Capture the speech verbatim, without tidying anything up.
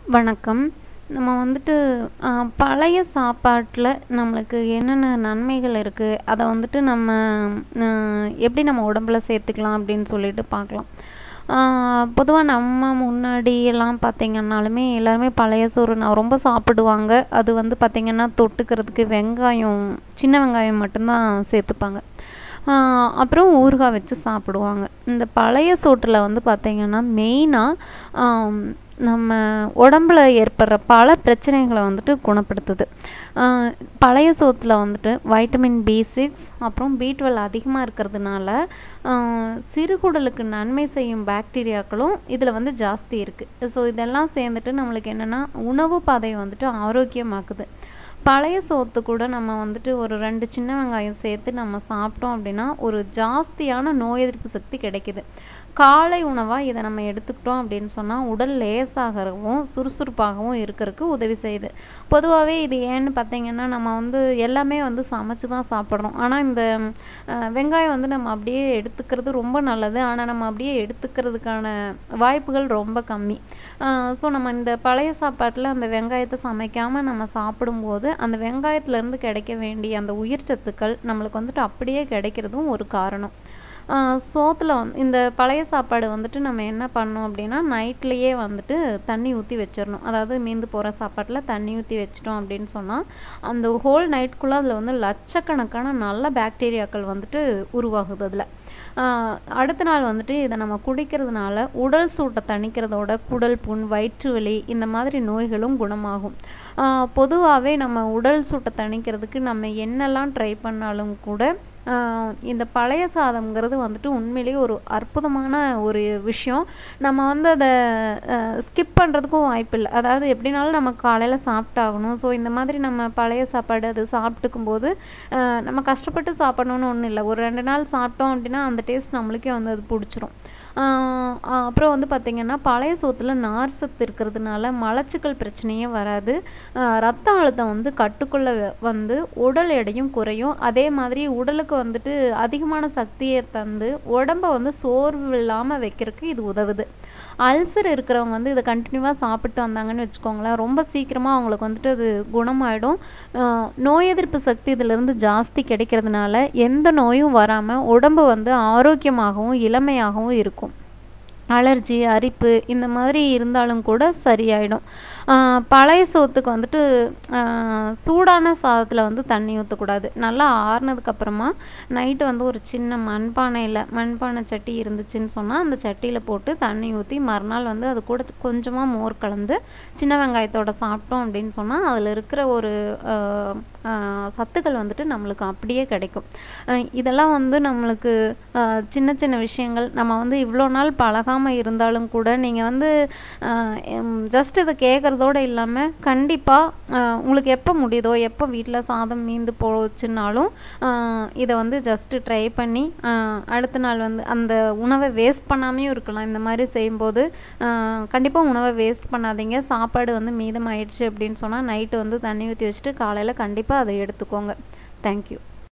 வணக்கம். நம்ம வந்துட்டு அ பழைய சாப்பாட்ல நம்மளுக்கு என்னென்ன நன்மைகள் இருக்கு, அத வந்துட்டு நம்ம அ எப்படி நம்ம உடம்புல சேர்த்துக்கலாம் அப்படின்னு சொல்லிட்டு பார்க்கலாம். ஆ பொதுவா நம்ம முன்னாடியெல்லாம் பார்த்தீங்கன்னாலுமே, எல்லாருமே பழைய சோறு நான் ரொம்ப சாப்பிடுவாங்க. அது வந்து பார்த்தீங்கன்னா, தொட்டுக்கிறதுக்கு வெங்காயம், சின்ன வெங்காயம் மட்டும் தான் சேர்த்துப்பாங்க. ஆ அப்புறம் ஊறுகாய் வச்சு சாப்பிடுவாங்க. இந்த பழைய சோற்றுல வந்து பார்த்தீங்கன்னா, மெயினா ஆம் நம்ம உடம்புல ஏற்படுற பல பிரச்சனைகள வந்துட்டு குணப்படுத்துது. அ பழைய சோத்துல வந்துட்டு வைட்டமின் பி சிக்ஸ் அப்புறம் பி டுவெல்வ் அதிகமா இருக்கிறதுனால, அ சிறுகுடலுக்கு நன்மை செய்யும் பாக்டீரியாக்களும் இதில வந்து ஜாஸ்தி இருக்கு. ஸோ இதெல்லாம் சேர்ந்துட்டு நம்மளுக்கு என்னென்னா, உணவு பாதைய வந்துட்டு ஆரோக்கியமாக்குது. பழைய சோத்து கூட நம்ம வந்துட்டு ஒரு ரெண்டு சின்ன வெங்காயம் சேர்த்து நம்ம சாப்பிட்டோம் அப்படின்னா, ஒரு ஜாஸ்தியான நோய் எதிர்ப்பு சக்தி கிடைக்குது. காலை உணவா இத நம்ம எடுத்துக்கிட்டோம் அப்படின்னு சொன்னா, உடல் லேசாகவும், சுறுசுறுப்பாகவும் இருக்கறக்கு உதவி செய்யுது. பொதுவாவே இது ஏன்னு பார்த்தீங்கன்னா, நம்ம வந்து எல்லாமே வந்து சமைச்சு தான் சாப்பிடுறோம். ஆனா இந்த அ வெங்காயம் வந்து நம்ம அப்படியே எடுத்துக்கிறது ரொம்ப நல்லது. ஆனா நம்ம அப்படியே எடுத்துக்கிறதுக்கான வாய்ப்புகள் ரொம்ப கம்மி. அ ஸோ நம்ம இந்த பழைய சாப்பாட்டுல அந்த வெங்காயத்த சமைக்காம நம்ம சாப்பிடும்போது, அந்த வெங்காயத்துலேருந்து கிடைக்க வேண்டிய அந்த உயிர் சத்துக்கள் நம்மளுக்கு வந்துட்டு அப்படியே கிடைக்கிறதும் ஒரு காரணம். ஆ சோத்துல வந்து இந்த பழைய சாப்பாடு வந்துட்டு நம்ம என்ன பண்ணணும் அப்படின்னா, நைட்லேயே வந்துட்டு தண்ணி ஊத்தி வச்சிரணும். அதாவது மீந்து போற சாப்பாட்டுல தண்ணி ஊத்தி வச்சுட்டோம் அப்படின்னு சொன்னா, அந்த ஹோல் நைட்குள்ள அதில வந்து லட்சக்கணக்கான நல்ல பாக்டீரியாக்கள் வந்துட்டு உருவாகுது அதில. ஆ அடுத்த நாள் வந்துட்டு இத நம்ம குடிக்கிறதுனால, உடல் சூட்ட தணிக்கிறதோட குடல் புண், வயிற்று வலி இந்த மாதிரி நோய்களும் குணமாகும். ஆ பொதுவாவே நம்ம உடல் சூட்ட தணிக்கிறதுக்கு நம்ம என்னெல்லாம் ட்ரை பண்ணாலும் கூட, ஆ இந்த பழைய சாதம்ங்கிறது வந்துட்டு உண்மையிலேயே ஒரு அற்புதமான ஒரு விஷயம். நம்ம வந்து அத அ ஸ்கிப் பண்ணுறதுக்கும் வாய்ப்பில்ல. அதாவது எப்படினாலும் நம்ம காலையில சாப்பிட்டாகணும். ஸோ இந்த மாதிரி நம்ம பழைய சாப்பாடு அது சாப்பிட்டுக்கும்போது, அ நம்ம கஷ்டப்பட்டு சாப்பிடணும்னு ஒண்ணும் இல்ல. ஒரு ரெண்டு நாள் சாப்பிட்டோம் அப்படின்னா, அந்த டேஸ்ட் நம்மளுக்கே வந்து அது புடிச்சிரும். ஆ அப்புறம் வந்து பார்த்தீங்கன்னா, பழைய சோத்துல நார் சத்து இருக்கிறதுனால மலச்சிக்கல் பிரச்சனையே வராது. அ ரத்த அழுத்தம் வந்து கட்டுக்குள்ள வந்து உடல் எடையும் குறையும். அதே மாதிரி உடலுக்கு வந்துட்டு அதிகமான சக்திய தந்து, உடம்ப வந்து சோர்வு இல்லாம வைக்கிறக்கு இது உதவுது. அல்சர் இருக்கிறவங்க வந்து இத கன்டினியூவா சாப்பிட்டு வந்தாங்கன்னு வச்சுக்கோங்களேன், ரொம்ப சீக்கிரமா அவங்களுக்கு வந்துட்டு அது குணமாயிடும். அ நோய் எதிர்ப்பு சக்தி இதிலிருந்து ஜாஸ்தி கிடைக்கிறதுனால, எந்த நோயும் வராம உடம்பு வந்து ஆரோக்கியமாகவும், இளமையாகவும் இருக்கும். அலர்ஜி, அரிப்பு இந்த மாதிரி இருந்தாலும் கூட சரியாயிடும். ஆ பழைய சோத்துக்கு வந்துட்டு அ சூடான சாதத்துல வந்து தண்ணி ஊத்தக்கூடாது. நல்லா ஆறுனதுக்கு அப்புறமா நைட்டு வந்து ஒரு சின்ன மண்பானையில மண்பானை சட்டி இருந்துச்சுன்னு சொன்னா, அந்த சட்டியில போட்டு தண்ணி ஊத்தி மறுநாள் வந்து அது கூட கொஞ்சமா மோர் கலந்து, சின்ன வெங்காயத்தோட சாப்பிட்டோம் அப்படின்னு சொன்னா, அதில இருக்கிற ஒரு அ அ சத்துக்கள் வந்துட்டு நம்மளுக்கு அப்படியே கிடைக்கும். அ இதெல்லாம் வந்து நம்மளுக்கு அ சின்ன சின்ன விஷயங்கள். நம்ம வந்து இவ்வளோ நாள் பழகாம இருந்தாலும் கூட, நீங்க வந்து அ எம் ஜஸ்ட் இத கேட்கறதோட இல்லாம, கண்டிப்பா அ உங்களுக்கு எப்ப முடியுதோ, எப்ப வீட்ல சாதம் மீந்து போச்சுன்னாலும், அ இத வந்து ஜஸ்ட் ட்ரை பண்ணி, அ அடுத்த நாள் வந்து அந்த உணவ வேஸ்ட் பண்ணாமயும் இருக்கலாம். இந்த மாரி செய்யும்போது, அ கண்டிப்பா உணவ வேஸ்ட் பண்ணாதீங்க. சாப்பாடு வந்து மீதமாயிடுச்சு அப்படின்னு சொன்னா, நைட்டு வந்து தண்ணி ஊத்தி வச்சுட்டு, காலையில கண்டிப்பா அத எடுத்துக்கோங்க. Thank you.